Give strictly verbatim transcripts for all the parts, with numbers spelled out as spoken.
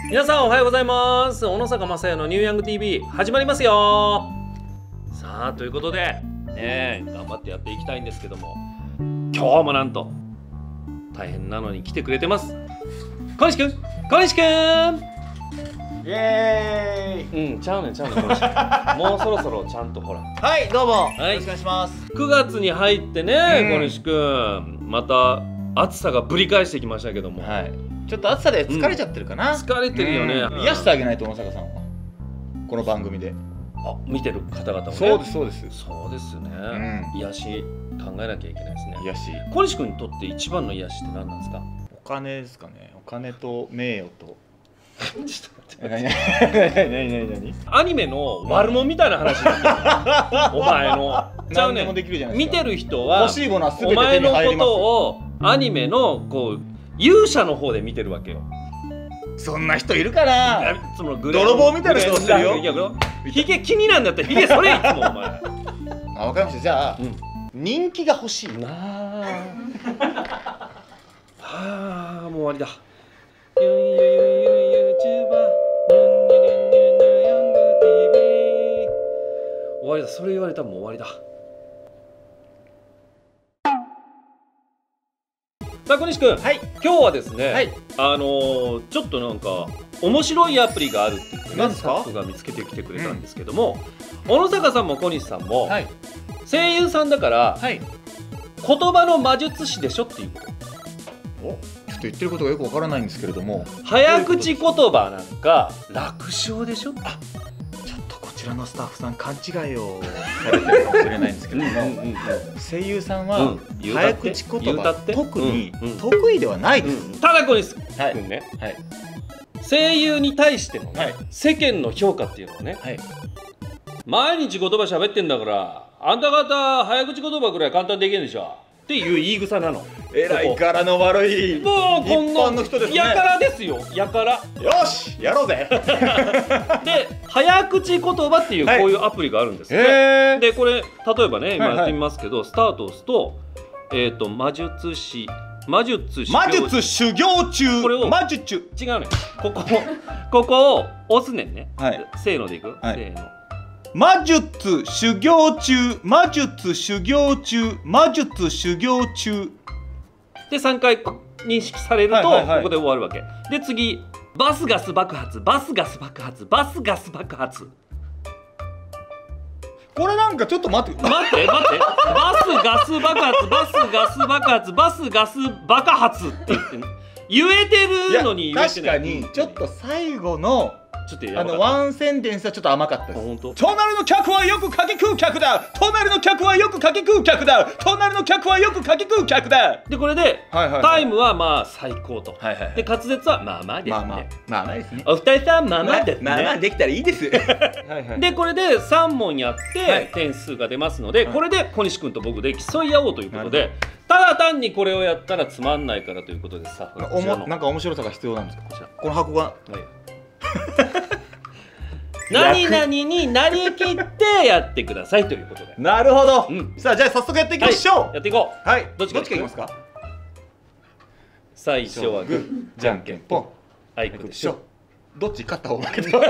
皆さんおはようございます。小野坂雅也のニューヤング ティービー 始まりますよ。さあということでね、頑張ってやっていきたいんですけども、今日もなんと大変なのに来てくれてます。小西くん、小西くん。 イエーイ。 うん、ちゃうねんちゃうねん小西くん。もうそろそろちゃんとほら。 はいどうも、 はい、 よろしくお願いします。 くがつに入ってね、 うん、 小西くんまた暑さがぶり返してきましたけども、 はい、ちょっと暑さで疲れちゃってるかな、 うん、疲れてるよね、 うん、癒してあげないと小野坂さんはこの番組であ見てる方々もね。 そうですそうですそうですよね、うん、癒し考えなきゃいけないですね。癒し小西くんにとって一番の癒しって何なんですか？ お金ですかね。お金と名誉とちょっと待って、 何何何何アニメの悪者みたいな話になってるお前のちゃうねん。見てる人は欲しいものは全てお前手に入のります。 ことをアニメのこう勇者の方で見てるわけよ。 そんな人いるかな。 そのグレー泥棒みたいな人してるよ。 ヒゲ気になんだったらヒゲそれいつもお前。 あ、わかりました。じゃあ、うん、人気が欲しいなあ。はあ、もう終わりだ。終わりだ。それ言われたらもう終わりだ。さあ小西くん、はい、今日はですね、はい、あのー、ちょっとなんか面白いアプリがあるって言ってね、スタッフが見つけてきてくれたんですけども、うん、小野坂さんも小西さんも、はい、声優さんだから、はい、言葉の魔術師でしょっていうこと。 お、ちょっと言ってることがよくわからないんですけれども、 早口言葉なんか楽勝でしょ。あ、 ちょっとこちらのスタッフさん勘違いをされてるかもしれないんですけども、声優さんは早口言葉特に得意ではないです。 ただ小西君ね、はい、声優に対しての、ね、はい、世間の評価っていうのはね、はい、毎日言葉喋ってんだからあんた方早口言葉ぐらい簡単でいけんでしょっていう言い草なの。 えらい柄の悪いもうこんなの人ですね。 やからですよ、やから。 よしやろうぜ。 で早口言葉っていうこういうアプリがあるんですね。でこれ例えばね今やってみますけど、スタートを押すとえっと魔術師魔術魔術修行中、 これを魔術違うね、ここここを押すねんね。せーのでいく、せーの。 魔術修行中、魔術修行中、魔術修行中でさんかい認識されるとここで終わるわけで、次バスガス爆発、バスガス爆発、バスガス爆発。 これなんかちょっと待って待って待ってバスガス爆発、バスガス爆発、バスガス爆発って言って言えてるのに言えてない。 確かにちょっと最後のちょっとあのワンセンテンスはちょっと甘かったです。 本当？ 隣の客はよくかき食う客だ。隣の客はよくかき食う客だ。隣の客はよくかき食う客だ。 でこれでタイムはまあ最高と。で滑舌はまあまあですね。まあまあまあまあですね。 お二人さんまあまあですね。 まあまあできたらいいです。 でこれでさんもんやって点数が出ますので、これで小西君と僕で競い合おうということで、ただ単にこれをやったらつまんないからということでさ、 なんか面白さが必要なんですか？この箱が。 何々になりきってやってくださいということで。 なるほど、うん、さあじゃあ早速やっていきましょう、はい、 やっていこう。 はい、どっちからいきますか？ 最初はグーじゃんけんポン、 あいこでしょ。 どっち勝った方負けた。じゃ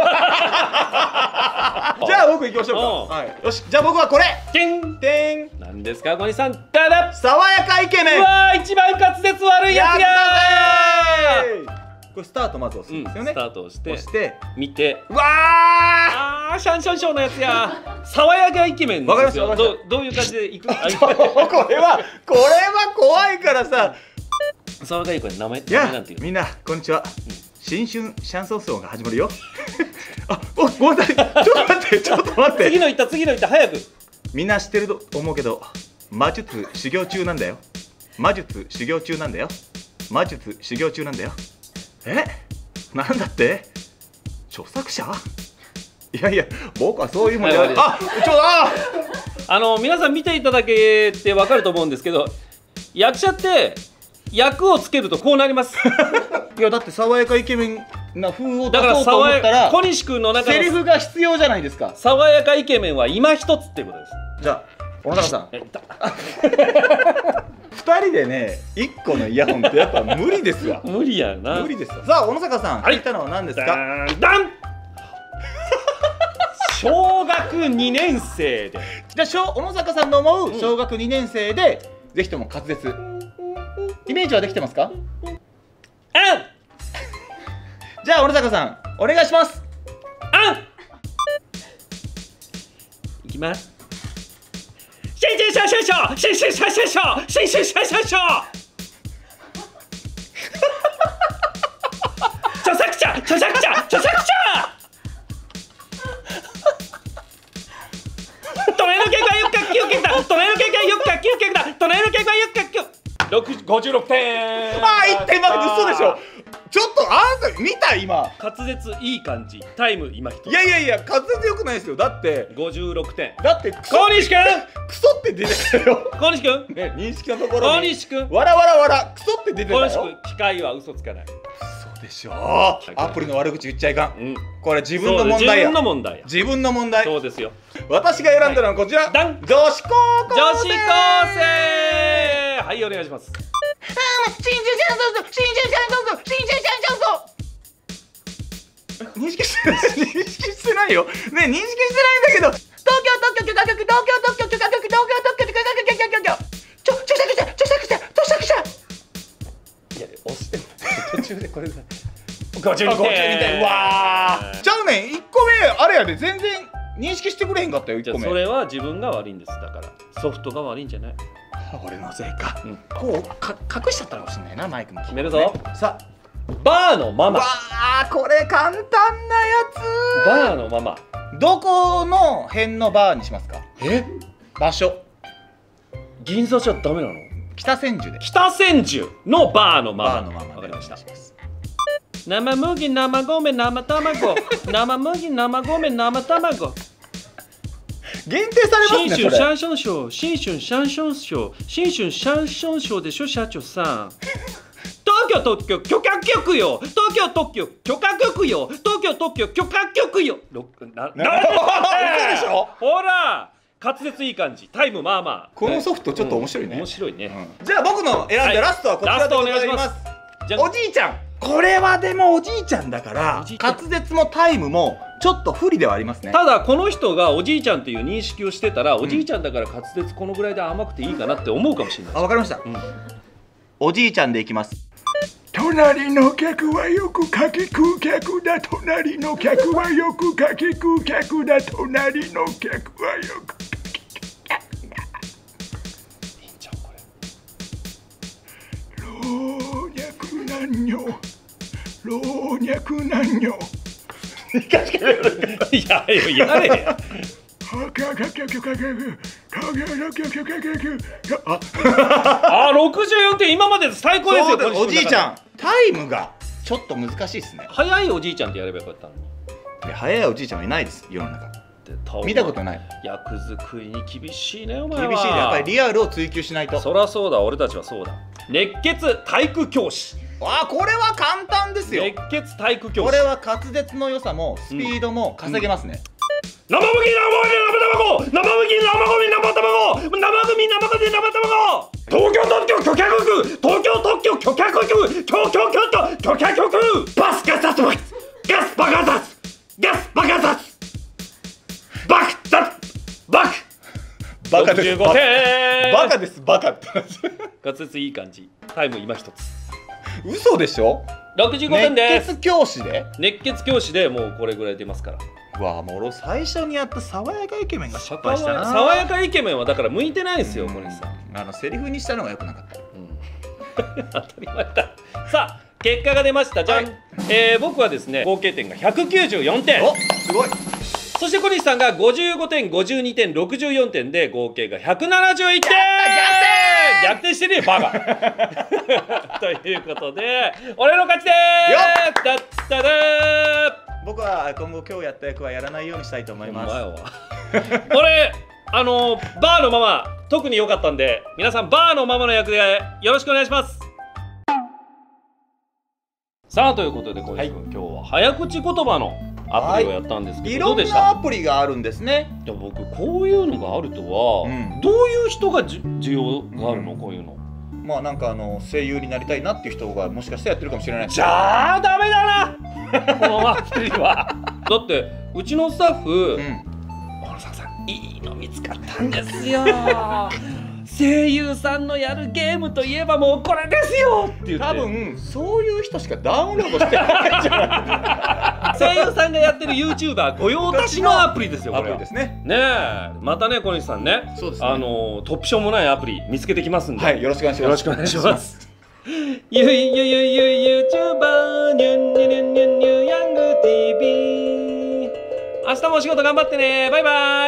あ僕いきましょうか、はい、よし、じゃあ僕はこれてんてん何ですか小西さん。だだ爽やかイケメン。 うわー一番滑舌悪いやつがこれスタートまず押すんですよね。 スタートをして押して見て、 うわあーシャンシャンショーのやつや。爽やかイケメンですよ。どどういう感じでいく？これはこれは怖いからさ。 爽やかイケメン名前いやみんなこんにちは。新春シャンソン奏が始まるよ。あ、おごめんなさい。ちょっと待ってちょっと待って。 次の言った次の言った早く。 みんな知ってると思うけど魔術修行中なんだよ。魔術修行中なんだよ。魔術修行中なんだよ。え、なんだって？著作者？いやいや、僕はそういうもんじゃない。あ、ちょああの皆さん見ていただけてわかると思うんですけど、役者って役をつけるとこうなります。 いやだって爽やかイケメンな風を出そうと思ったら小西君の中のセリフが必要じゃないですか。 爽やかイケメンは今一つっていうことです。 じゃあ小野坂さん。 ふたりでねいっこのイヤホンってやっぱ無理ですわ。 無理やな。 無理ですよ。さあ小野坂さん、聞いたのは何ですか？ ダン小学にねんせいで。 じゃあ小野坂さんの思う小学にねんせいで、うん、ぜひとも滑舌イメージはできてますか？ うん。 じゃあ小野坂さんお願いします。 うんいきます。シンシンシャシャシャシンシンシャシャシャシンシンシャシャシャ著作者著作者著作者隣の結果よっかきゅうけだ隣の結果よっかきゅうけだ隣の結果よっかきゅうごじゅうろくてん。 ああいってん負けて嘘でしょ。ちょっとあんた見た今滑舌いい感じ。タイム今一つ。 いやいやいや滑舌良くないですよ。だってごじゅうろくてん。 だって小西くんクソって出てたよ。 小西くんね認識のところに小西くんわらわらわらクソって出てたよ。 小西くん機械は嘘つかない。 嘘でしょ。アプリの悪口言っちゃいかん、うん、これ自分の問題や。 自分の問題や。 自分の問題。 そうですよ。 私が選んだのはこちら、はい、女子高校生。 女子高生はいお願いします。 新春シャンソン新春シャンソン新春シャンソン認識してない認識してないよね。認識してないんだけど東京特許許可局東京特許許可局東京特許許可局許可局ちょ著作者著作者著作者いや押して途中でこれだごじゅうにてん。 うわーちゃうねんいっこめあれやで全然認識してくれへんかったよ。いっこめそれは自分が悪いんです。だからソフトが悪いんじゃない。 俺のせいか、うん、こうか隠しちゃったかもしれないなマイクも、ね、 決めるぞ。 さあバーのママ。 わあこれ簡単なやつ。 バーのママどこの辺のバーにしますか？ え場所銀座じゃダメなの？ 北千住で。 北千住のバーのママ。 バーのママ。 わかりました。生麦生米生卵生麦生米生卵限定されますね。 新春シャンションショー新春シャンションショー新春シャンションショーでしょ社長さん。東京特許許可局よ東京特許許可局よ東京特許許可局よなななでしょ。 ほら滑舌いい感じ。タイムまあまあ。 このソフトちょっと面白いね。 面白いね。 じゃあ僕の選んだラストはこちらでございます。おじいちゃん。これはでもおじいちゃんだから滑舌もタイムもちょっと不利ではありますね。 ただこの人がおじいちゃんっていう認識をしてたら、おじいちゃんだから滑舌このぐらいで甘くていいかなって思うかもしれない。 あ、わかりました。おじいちゃんでいきます。隣の客はよくかき食う客だ。隣の客はよくかき食う客だ。隣の客はよくかき食う客だ。 いいんちゃうこれ。 老若男女老若男女いややれやあ、ろくじゅうよんてん今までで最高ですよ。 おじいちゃんタイムがちょっと難しいですね。 早いおじいちゃんってやればよかったのに。 早いおじいちゃんはいないです世の中。見たことない。 役作りに厳しいねお前は。 厳しいね。やっぱりリアルを追求しないと。 そりゃそうだ、俺たちはそうだ。熱血体育教師。 わあ、これは簡単ですよ。 熱血体育教師。 これは滑舌の良さもスピードも稼げますね。 生麦生米生卵生麦生米生卵生麦生米生米生卵東京特許許可局東京特許許可局許許許許許可局バスガサツバスガスバカザツガスバカザツバクザツバクバカです。 バカですバカって滑舌いい感じ。タイム今一つ。 嘘でしょ。 ろくじゅうごてんです。 熱血教師で熱血教師でもうこれぐらい出ますから。 うわ、もう最初にやった爽やかイケメンが失敗したな。 爽やかイケメンはだから向いてないですよ、これさ。 あのセリフにしたのが良くなかった。 うん、当たり前だ。さあ、結果が出ました。じゃん。はい、えー、僕はですね、合計点がひゃくきゅうじゅうよんてん。 お、すごい。 そして小西さんがごじゅうごてん、ごじゅうにてん、ろくじゅうよんてんで合計がひゃくななじゅういってん。逆転してねえバカということで俺の勝ちでーす。だったでー。 僕は今後今日やった役はやらないようにしたいと思います。 これあのバーのママ特に良かったんで、皆さんバーのママの役でよろしくお願いします。さあということで小西君、はい、今日は早口言葉のアプリをやったんですけど、はい、どうでした？ いろんなアプリがあるんですね。 いや僕こういうのがあるとは、うん、どういう人が需要があるの、うん、こういうの。 まあなんかあの声優になりたいなっていう人がもしかしてやってるかもしれない。 じゃあダメだなこのアプリは。だってうちのスタッフ、小野坂さんいいの見つかったんですよ。声優さんのやるゲームといえばもうこれですよって言って。 多分そういう人しかダウンロードしてないんじゃない。 声優さんがやってる YouTuber 御用達のアプリですよ。これアプリですね。 ねえ、またね小西さんね、 そうですね、 あのトップションもないアプリ見つけてきますんで、 はい、よろしくお願いします。 よろしくお願いします。ゆいゆいゆいゆい YouTuber ニュンニュニュンニュンニュヤング ティーブイ。明日もお仕事頑張ってね。バイバイ。